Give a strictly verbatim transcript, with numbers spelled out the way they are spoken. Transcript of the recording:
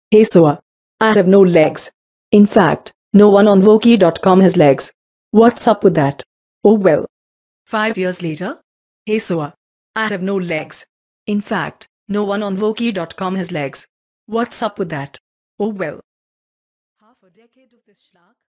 Hey Soa. I have no legs. In fact, no one on Voki dot com has legs. What's up with that? Oh well. Five years later. Hey Soa. I have no legs. In fact, no one on Voki dot com has legs. What's up with that? Oh well. Half a decade of this schlag.